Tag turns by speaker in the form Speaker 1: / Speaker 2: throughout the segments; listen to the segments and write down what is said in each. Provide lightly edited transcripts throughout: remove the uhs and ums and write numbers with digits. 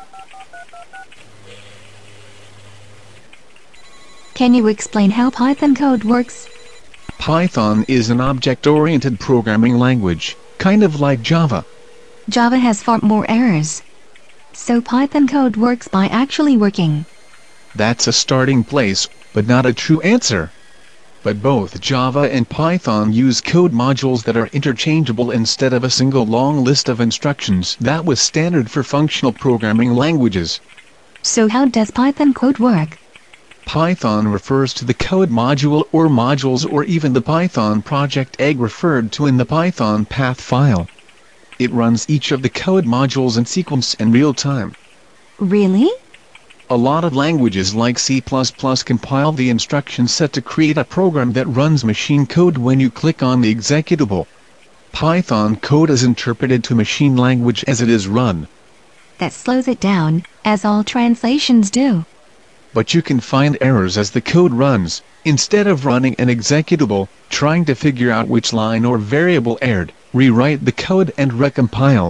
Speaker 1: Can you explain how Python code works?
Speaker 2: Python is an object-oriented programming language, kind of like Java.
Speaker 1: Java has far more errors. So Python code works by actually working.
Speaker 2: That's a starting place, but not a true answer. But both Java and Python use code modules that are interchangeable instead of a single long list of instructions that was standard for functional programming languages.
Speaker 1: So how does Python code work?
Speaker 2: Python refers to the code module or modules or even the Python project egg referred to in the PythonPath file. It runs each of the code modules in sequence in real time.
Speaker 1: Really?
Speaker 2: A lot of languages like C++ compile the instruction set to create a program that runs machine code when you click on the executable. Python code is interpreted to machine language as it is run.
Speaker 1: That slows it down, as all translations do.
Speaker 2: But you can find errors as the code runs. Instead of running an executable, trying to figure out which line or variable erred, rewrite the code and recompile.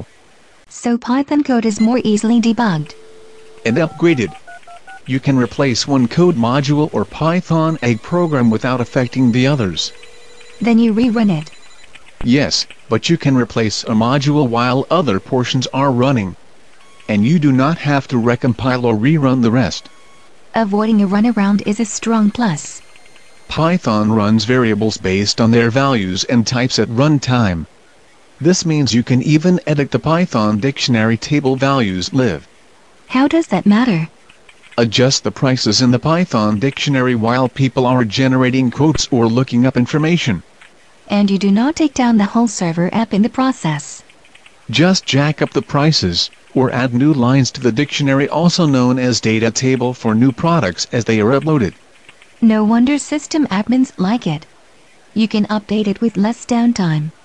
Speaker 1: So Python code is more easily debugged
Speaker 2: and upgraded. You can replace one code module or Python egg program without affecting the others.
Speaker 1: Then you rerun it.
Speaker 2: Yes, but you can replace a module while other portions are running. And you do not have to recompile or rerun the rest.
Speaker 1: Avoiding a runaround is a strong plus.
Speaker 2: Python runs variables based on their values and types at runtime. This means you can even edit the Python dictionary table values live.
Speaker 1: How does that matter?
Speaker 2: Adjust the prices in the Python dictionary while people are generating quotes or looking up information.
Speaker 1: And you do not take down the whole server app in the process.
Speaker 2: Just jack up the prices, or add new lines to the dictionary, also known as data table, for new products as they are uploaded.
Speaker 1: No wonder system admins like it. You can update it with less downtime.